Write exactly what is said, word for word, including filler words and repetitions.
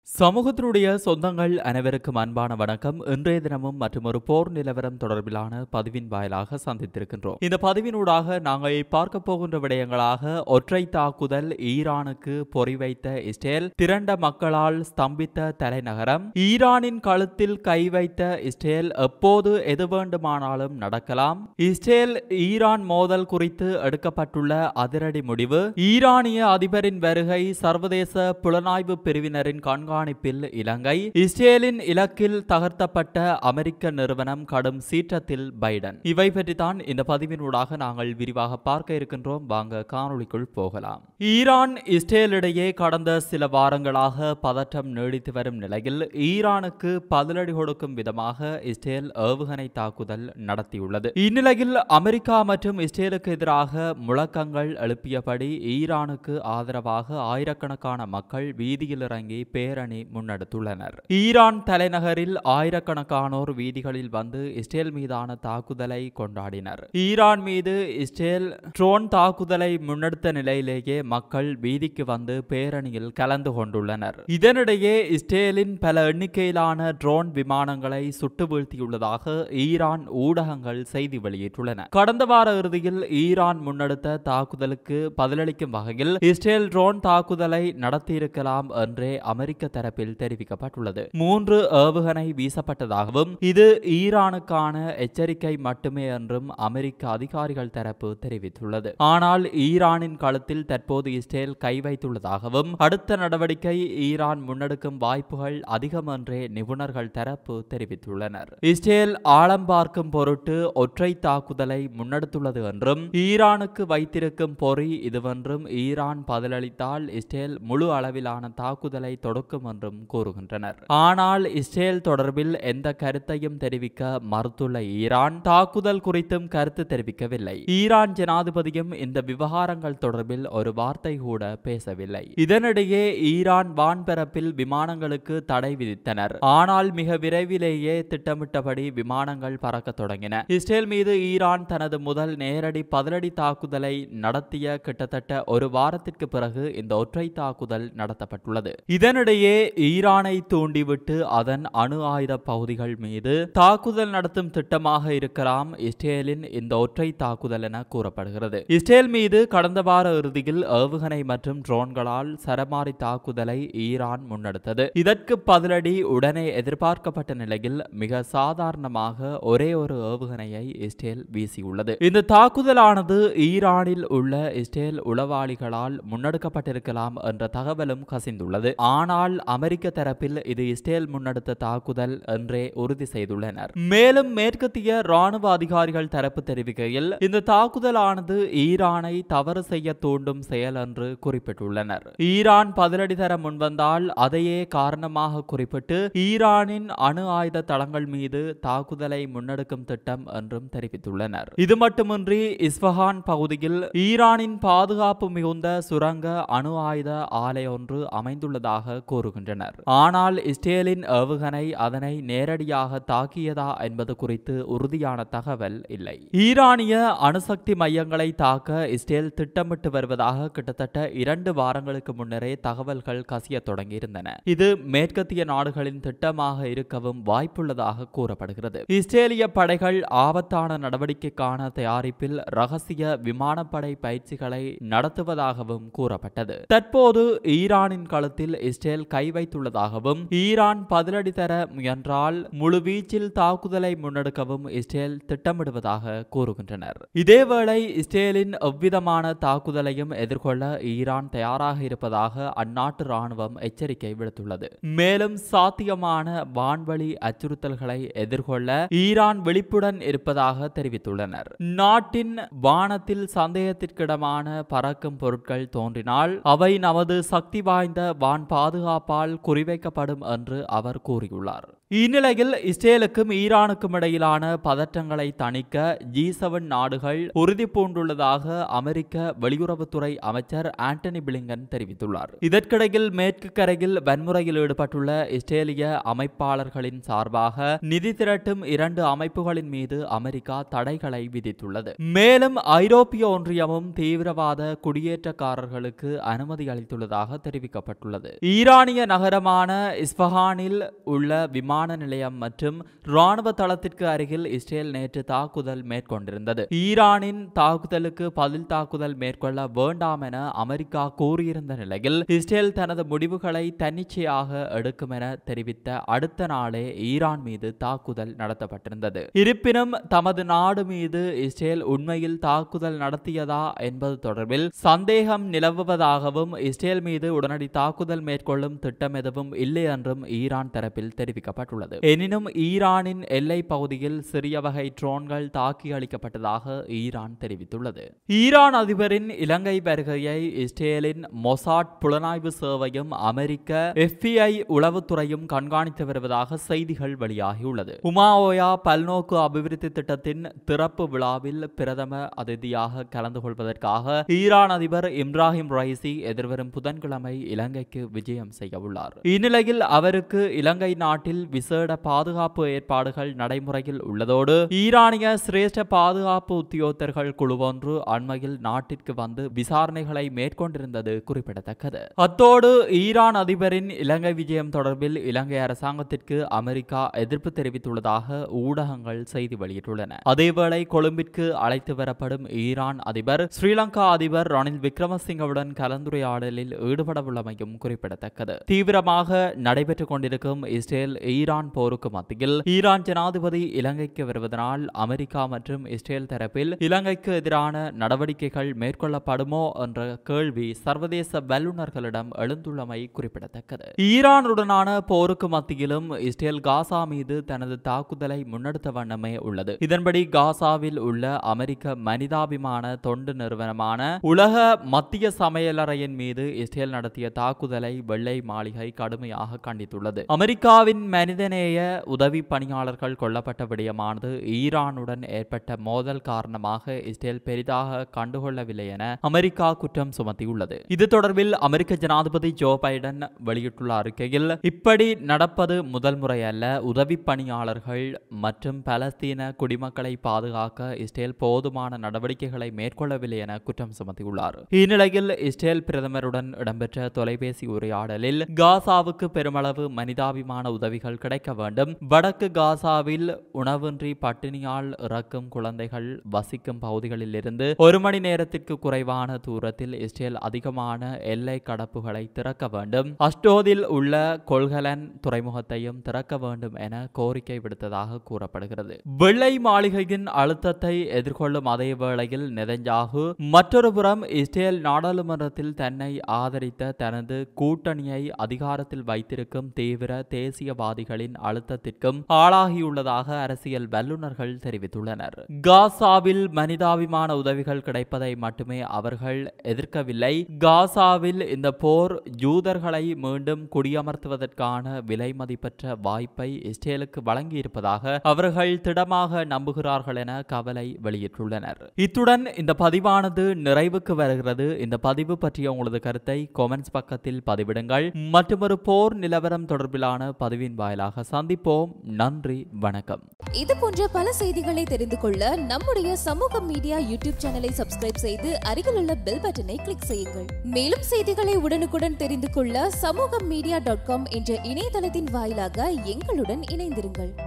சமூகத்தினுடைய சொந்தங்கள் அனைவருக்கும் அன்பான வணக்கம். இன்றைய தினமும் மற்றும் ஒரு போர் நிலவரம் தொடர்பிலான பதிவின் வாயிலாக சந்தித்திருக்கின்றோம். இந்த பதிவினூடாக நாங்கள் பார்க்க போகின்ற விடயங்களாக ஒற்றை தாக்குதல், ஈரானுக்கு பொறிவைத்த இஸ்ரேல், திரண்ட மக்களால் ஸ்தம்பித்த தலைநகரம், ஈரானின் கழுத்தில் கை வைத்த இஸ்ரேல், எப்போது எது வேண்டுமானாலும் நடக்கலாம், இஸ்ரேல் ஈரான் மோதல் குறித்து எடுக்கப்பட்டுள்ள அதிரடி முடிவு, ஈரானிய அதிபரின் வருகை, சர்வதேச புலனாய்வு பிரிவினரின் கண்காணிப்பு கண்காணிப்பில் இலங்கை, இஸ்ரேலின் இலக்கில் தகர்த்தப்பட்ட அமெரிக்க நிறுவனம், கடும் சீற்றத்தில் பைடன். இவை பற்றித்தான் இந்த பதிவினூடாக நாங்கள் விரிவாக பார்க்க இருக்கின்றோம். வாங்க காணொளிக்குள் போகலாம். ஈரான் இஸ்ரேல் இடையே கடந்த சில வாரங்களாக பதற்றம் நீடித்து வரும் நிலையில் ஈரானுக்கு பதிலடி கொடுக்கும் விதமாக இஸ்ரேல் ஏவுகணை தாக்குதல் நடத்தியுள்ளது. இந்நிலையில் அமெரிக்கா மற்றும் இஸ்ரேலுக்கு எதிராக முழக்கங்கள் எழுப்பியபடி ஈரானுக்கு ஆதரவாக ஆயிரக்கணக்கான மக்கள் வீதியில் இறங்கி பேரணி முன்னெடுத்துள்ளனர். ஈரான் தலைநகரில் ஆயிரக்கணக்கானோர் வீதிகளில் வந்து இஸ்ரேல் மீதான தாக்குதலை கொண்டாடினர். ஈரான் மீது இஸ்ரேல் ட்ரோன் தாக்குதலை முன்னெடுத்த நிலையிலேயே மக்கள் வீதிக்கு வந்து பேரணியில் கலந்து கொண்டுள்ளனர். இதனிடையே இஸ்ரேலின் பல எண்ணிக்கையிலான ட்ரோன் விமானங்களை சுட்டு வீழ்த்தியுள்ளதாக ஈரான் ஊடகங்கள் செய்தி வெளியிட்டுள்ளன. கடந்த வார இறுதியில் ஈரான் முன்னெடுத்த தாக்குதலுக்கு பதிலளிக்கும் வகையில் இஸ்ரேல் ட்ரோன் தாக்குதலை நடத்தியிருக்கலாம் என்றே அமெரிக்க தரப்பில் தெரிவிக்கப்பட்டுள்ளது. மூன்று ஏவுகணை வீசப்பட்டதாகவும் இது ஈரானுக்கான எச்சரிக்கை மட்டுமே என்றும் அமெரிக்க அதிகாரிகள் தரப்பு தெரிவித்துள்ளது. ஆனால் ஈரானின் களத்தில் தற்போது இஸ்ரேல் கை வைத்துள்ளதாகவும் அடுத்த நடவடிக்கை ஈரான் முன்னெடுக்கும் வாய்ப்புகள் அதிகம் என்றே நிபுணர்கள் தரப்பு தெரிவித்துள்ளனர். இஸ்ரேல் ஆழம் பார்க்கும் பொருட்டு ஒற்றை தாக்குதலை முன்னெடுத்துள்ளது என்றும் ஈரானுக்கு வைத்திருக்கும் பொறி இதுவென்றும் ஈரான் பதிலளித்தால் இஸ்ரேல் முழு அளவிலான தாக்குதலை தொடுக்கும் என்றும் கூறுகின்றனர். ஆனால் இஸ்ரேல் தொடர்பில் எந்த கருத்தையும் தெரிவிக்க மறுத்துள்ள ஈரான் தாக்குதல் குறித்தும் கருத்து தெரிவிக்கவில்லை. ஈரான் ஜனாதிபதியும் இந்த விவகாரங்கள் தொடர்பில் ஒரு வார்த்தை கூட பேசவில்லை. இதனிடையே ஈரான் வான்பரப்பில் விமானங்களுக்கு தடை விதித்தனர். ஆனால் மிக விரைவிலேயே திட்டமிட்டபடி விமானங்கள் பறக்க தொடங்கின. இஸ்ரேல் மீது ஈரான் தனது முதல் நேரடி பதிலடி தாக்குதலை நடத்திய கிட்டத்தட்ட ஒரு வாரத்திற்கு பிறகு இந்த ஒற்றை தாக்குதல் நடத்தப்பட்டுள்ளது. இதனிடையே ஈரானை தூண்டிவிட்டு அதன் அணு ஆயுத பகுதிகள் மீது தாக்குதல் நடத்தும் திட்டமாக இருக்கலாம் இஸ்ரேலின் இந்த ஒற்றை தாக்குதல் என கூறப்படுகிறது. இஸ்ரேல் மீது கடந்த வார இறுதியில் ஏவுகணை மற்றும் ட்ரோன்களால் சரமாரி தாக்குதலை ஈரான் முன்னெடுத்தது. இதற்கு பதிலடி உடனே எதிர்பார்க்கப்பட்ட நிலையில் மிக சாதாரணமாக ஒரே ஒரு ஏவுகணையை இஸ்ரேல் வீசியுள்ளது. இந்த தாக்குதலானது ஈரானில் உள்ள இஸ்ரேல் உளவாளிகளால் முன்னெடுக்கப்பட்டிருக்கலாம் என்ற தகவலும் கசிந்துள்ளது. ஆனால் அமெரிக்க தரப்பில் இது இஸ்ரேல் முன்னெடுத்த தாக்குதல் என்றே உறுதி செய்துள்ளனர். மேலும் மேற்கத்திய ராணுவ அதிகாரிகள் தரப்பு தெரிவிக்கையில் இந்த தாக்குதலானது ஈரானை தவறு செய்ய தூண்டும் செயல் என்று குறிப்பிட்டுள்ளனர். ஈரான் பதிலடி தர முன்வந்தால் அதையே காரணமாக குறிப்பிட்டு ஈரானின் அணு ஆயுத தளங்கள் மீது தாக்குதலை முன்னெடுக்கும் திட்டம் என்றும் தெரிவித்துள்ளனர். இது மட்டுமின்றி இஸ்ஃபஹான் பகுதியில் ஈரானின் பாதுகாப்பு மிகுந்த சுரங்க அணு ஆயுத ஆலை ஒன்று அமைந்துள்ளதாக கூறுகின்றனர். ஆனால் இஸ்ரேலின் ஏவுகணை அதனை நேரடியாக தாக்கியதா என்பது குறித்து உறுதியான தகவல் இல்லை. ஈரானிய அணுசக்தி மையங்களை தாக்க இஸ்ரேல் திட்டமிட்டு வருவதாக கிட்டத்தட்ட இரண்டு வாரங்களுக்கு முன்னரே தகவல்கள் கசிய தொடங்கியிருந்தன. இது மேற்கத்திய நாடுகளின் திட்டமாக இருக்கவும் வாய்ப்புள்ளதாக கூறப்படுகிறது. இஸ்ரேலிய படைகள் ஆபத்தான நடவடிக்கைக்கான தயாரிப்பில் ரகசிய விமானப்படை பயிற்சிகளை நடத்துவதாகவும் கூறப்பட்டது. தற்போது ஈரானின் களத்தில் இஸ்ரேல் கை வைத்துள்ளதாகவும் ஈரான் பதிலடி தர முயன்றால் முழுவீச்சில் தாக்குதலை முன்னெடுக்கவும் இஸ்ரேல் திட்டமிடுவதாக கூறுகின்றனர். இதேவேளை இஸ்ரேலின் எவ்விதமான தாக்குதலையும் எதிர்கொள்ள ஈரான் தயாராக இருப்பதாக அந்நாட்டு ராணுவம் எச்சரிக்கை விடுத்துள்ளது. மேலும் சாத்தியமான வான்வழி அச்சுறுத்தல்களை எதிர்கொள்ள ஈரான் விழிப்புடன் இருப்பதாக தெரிவித்துள்ளனர். நாட்டின் வானத்தில் சந்தேகத்திற்கிடமான பறக்கும் பொருட்கள் தோன்றினால் அவை நமது சக்தி வாய்ந்த வான் பாதுகாப்பால் குறிவைக்கப்படும் என்று அவர் கூறியுள்ளார். இந்நிலையில் இஸ்ரேலுக்கும் ஈரானுக்கும் இடையிலான பதற்றங்களை தணிக்க ஜி செவன் நாடுகள் உறுதி பூண்டுள்ளதாக அமெரிக்க வெளியுறவுத்துறை அமைச்சர் ஆண்டனி பிளிங்கன் தெரிவித்துள்ளார். இதற்கிடையில் மேற்கு கரையில் வன்முறையில் ஈடுபட்டுள்ள இஸ்ரேலிய அமைப்பாளர்களின் சார்பாக நிதி திரட்டும் இரண்டு அமைப்புகளின் மீது அமெரிக்கா தடைகளை விதித்துள்ளது. மேலும் ஐரோப்பிய ஒன்றியமும் தீவிரவாத குடியேற்றக்காரர்களுக்கு அனுமதி அளித்துள்ளதாக தெரிவிக்கப்பட்டுள்ளது. ஈரானிய நகரமான இஸ்பஹானில் உள்ள விமான நிலையம் மற்றும் ராணுவ தளத்திற்கு அருகில் இஸ்ரேல் நேற்று தாக்குதல் மேற்கொண்டிருந்தது. ஈரானின் தாக்குதலுக்கு பதில் தாக்குதல் மேற்கொள்ள வேண்டாம் என அமெரிக்கா கூறியிருந்த நிலையில் இஸ்ரேல் தனது முடிவுகளை தன்னிச்சையாக எடுக்கும் என தெரிவித்த அடுத்த நாளே ஈரான் மீது தாக்குதல் நடத்தப்பட்டிருந்தது. இருப்பினும் தமது நாடு மீது இஸ்ரேல் உண்மையில் தாக்குதல் நடத்தியதா என்பது தொடர்பில் சந்தேகம் நிலவுவதாகவும் இஸ்ரேல் மீது உடனடி தாக்குதல் மேற்கொள்ளும் திட்டம் எதுவும் இல்லை என்றும் ஈரான் தரப்பில் தெரிவிக்கப்பட்டுள்ளது. எனினும் ஈரானின் எல்லை பகுதியில் சிறிய வகை ட்ரோன்கள் தாக்கி அளிக்கப்பட்டதாக ஈரான் தெரிவித்துள்ளது. ஈரான் அதிபரின் இலங்கை வருகையை இஸ்ரேலின் மொசாட் புலனாய்வு சேவையும் அமெரிக்க எஃப் பி ஐ உளவுத்துறையும் கண்காணித்து வருவதாக செய்திகள் வெளியாகியுள்ளது. உமாஓயா பல்நோக்கு அபிவிருத்தி திட்டத்தின் திறப்பு விழாவில் பிரதம அதிதியாக கலந்து கொள்வதற்காக ஈரான் அதிபர் இப்ராஹிம் ரைசி எதிர்வரும் புதன்கிழமை இலங்கைக்கு விஜயம் செய்ய உள்ளார். இந்நிலையில் அவருக்கு இலங்கை நாட்டில் விசேட பாதுகாப்பு ஏற்பாடுகள் நடைமுறையில் உள்ளதோடு ஈரானிய சிரேஷ்ட பாதுகாப்பு உத்தியோகத்தர்கள் குழு ஒன்று அண்மையில் நாட்டிற்கு வந்து விசாரணைகளை மேற்கொண்டிருந்தது குறிப்பிடத்தக்கது. அத்தோடு ஈரான் அதிபரின் இலங்கை விஜயம் தொடர்பில் இலங்கை அரசாங்கத்திற்கு அமெரிக்கா எதிர்ப்பு தெரிவித்துள்ளதாக ஊடகங்கள் செய்தி வெளியிட்டுள்ளன. அதேவேளை கொழும்பிற்கு அழைத்து வரப்படும் ஈரான் அதிபர் ஸ்ரீலங்கா அதிபர் ரணில் விக்ரமசிங்கவுடன் கலந்துரையாடலில் ஈடுபடவுள்ளமையும் குறிப்பிடத்தக்கது. தீவிரமாக நடைபெற்றுக் கொண்டிருக்கும் இஸ்ரேல் ஈரான் போருக்கு மத்தியில் ஈரான் ஜனாதிபதி இலங்கைக்கு வருவதனால் அமெரிக்கா மற்றும் இஸ்ரேல் தரப்பில் இலங்கைக்கு எதிரான நடவடிக்கைகள் மேற்கொள்ளப்படுமோ என்ற கேள்வி சர்வதேச வல்லுநர்களிடம் எழுந்துள்ளமை குறிப்பிடத்தக்கது. ஈரானுடனான போருக்கு மத்தியிலும் இஸ்ரேல் காசா மீது தனது தாக்குதலை முன்னெடுத்த வண்ணமே உள்ளது. இதன்படி காசாவில் உள்ள அமெரிக்க மனிதாபிமான தொண்டு நிறுவனமான உலக மத்திய சமையலறையின் மீது இஸ்ரேல் நடத்திய தாக்குதலை வெள்ளை மாளிகை கடுமையாக கண்டித்துள்ளது. அமெரிக்காவின் மனிதநேய உதவி பணியாளர்கள் கொல்லப்பட்ட விடயமானது ஈரானுடன் ஏற்பட்ட மோதல் காரணமாக இஸ்ரேல் பெரிதாக கண்டுகொள்ளவில்லை என அமெரிக்கா குற்றம் சுமத்தியுள்ளது. இது தொடர்பில் அமெரிக்க ஜனாதிபதி ஜோ பைடன் வெளியிட்டுள்ள அறிக்கையில் இப்படி நடப்பது முதல் முறை அல்ல. உதவி பணியாளர்கள் மற்றும் பலஸ்தீன குடிமக்களை பாதுகாக்க இஸ்ரேல் போதுமான நடவடிக்கைகளை மேற்கொள்ளவில்லை என குற்றம் சுமத்தியுள்ளார். இந்நிலையில் இஸ்ரேல் பிரதமருடன் இடம்பெற்ற தொலைபேசி உரையாடலில் காசாவுக்கு பெருமளவு மனிதாபிமான உதவிகள் கிடைக்க வேண்டும், வடக்கு காசாவில் உணவின்றி பட்டினியால் இறக்கும் குழந்தைகள் வசிக்கும் பகுதிகளில் இருந்து ஒரு மணி நேரத்திற்கு குறைவான தூரத்தில் இஸ்ரேல் அதிகமான எல்லை கடப்புகளை திறக்க வேண்டும், அஸ்டோதில் உள்ள கொள்கலன் துறைமுகத்தையும் திறக்க வேண்டும் என கோரிக்கை விடுத்ததாக கூறப்படுகிறது. வெள்ளை மாளிகையின் அழுத்தத்தை எதிர்கொள்ளும் அதே வேளையில் நெதன்யாகு மற்றொரு புறம் இஸ்ரேல் நாடாளுமன்றத்தில் தன்னை ஆதரித்த தனது கூட்டணியை அதிகாரத்தில் வைத்திருக்கும் தீவிர தேசியவாதிகளின் அழுத்தத்திற்கும் ஆளாகியுள்ளதாக அரசியல் வல்லுநர்கள் தெரிவித்துள்ளனர். காசாவில் மனிதாபிமான உதவிகள் கிடைப்பதை மட்டுமே அவர்கள் எதிர்க்கவில்லை. காசாவில் இந்த போர் யூதர்களை மீண்டும் குடியமர்த்துவதற்கான விலை மதிப்பற்ற வாய்ப்பை இஸ்ரேலுக்கு வழங்கியிருப்பதாக அவர்கள் திடமாக நம்புகிறார்கள் என கவலை வெளியிட்டுள்ளனர். இத்துடன் இந்த பதிவானது நிறைவுக்கு வருகிறது. இந்த பதிவு பற்றிய உங்களது கருத்தை கொமெண்ட்ஸ் பக்கத்தில் பதிவிடுங்கள். மற்றொரு போர் நிலவரம் தொடர்பிலான பதிவின் வாயிலாக சந்திப்போம். நன்றி, வணக்கம். இது போன்ற பல செய்திகளை தெரிந்து கொள்ள நம்முடைய சமூக மீடியா யூடியூப் சேனலை சப்ஸ்கிரைப் செய்து அருகில் உள்ள பெல் பட்டனை கிளிக் செய்யுங்கள். மேலும் செய்திகளை உடனுக்குடன் தெரிந்து கொள்ள சமூக மீடியா டாட் காம் என்ற இணையதளத்தின் வாயிலாக எங்களுடன் இணைந்திருங்கள்.